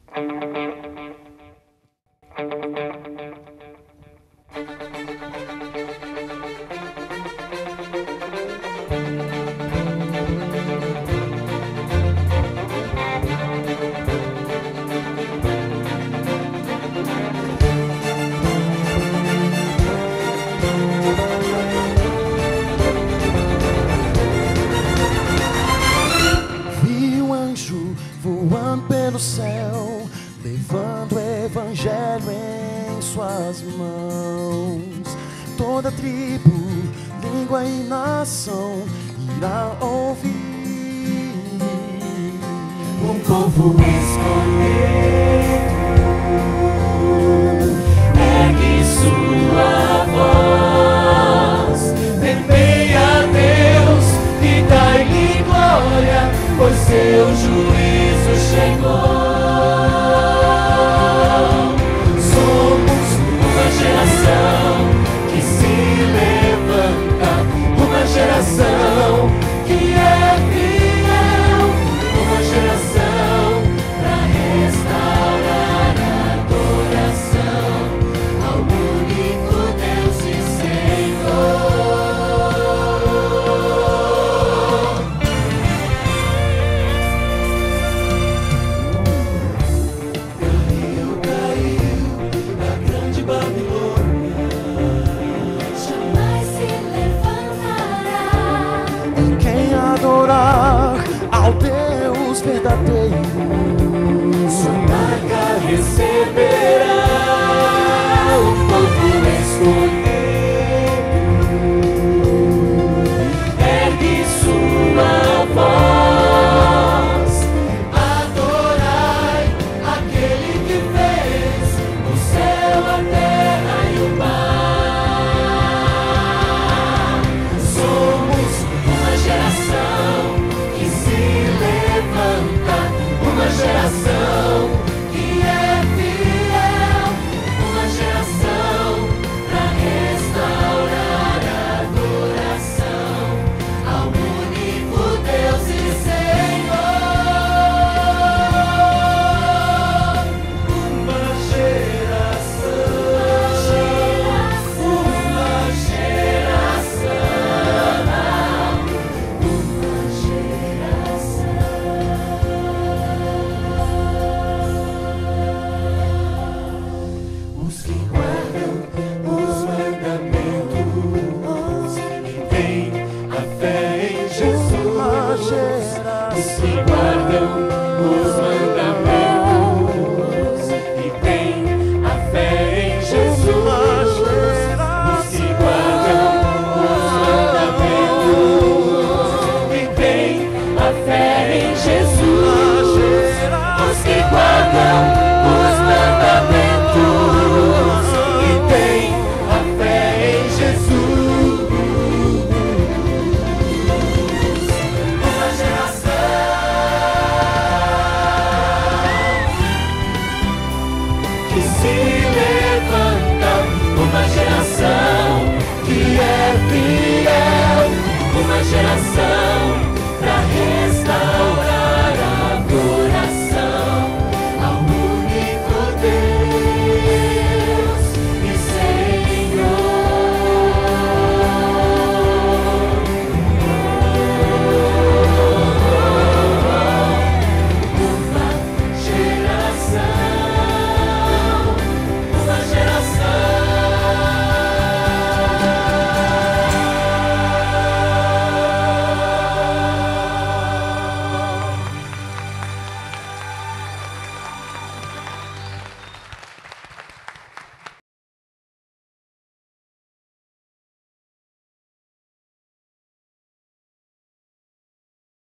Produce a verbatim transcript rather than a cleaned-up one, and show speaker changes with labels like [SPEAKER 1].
[SPEAKER 1] Toda tribo, língua e nação irá ouvir.
[SPEAKER 2] Um povo escolhido ergue sua voz, temei a Deus e dai-lhe glória, pois seu juízo chegou. Somos uma geração que se levanta, uma geração que é fiel, uma geração pra restaurar a adoração ao único Deus e Senhor. O rio caiu na grande Babilônia,
[SPEAKER 1] adorar ao Deus verdadeiro,
[SPEAKER 2] sua marca receberá. O povo escolhido ergue sua voz, adorai aquele que fez o céu, a terra e o mar. Somos uma geração que se levanta, uma geração que é fiel, uma geração pra restaurar a adoração ao único Deus e Senhor. Uma geração, uma geração, uma geração. Os que guardam os mandamentos e têm a fé em Jesus. Os que guardam os mandamentos e têm a fé em Jesus. Os que guardam os mandamentos e têm a fé em Jesus. Os que guardam os mandamentos e têm a fé em Jesus. Uma geração que se levanta, uma geração que é fiel, uma geração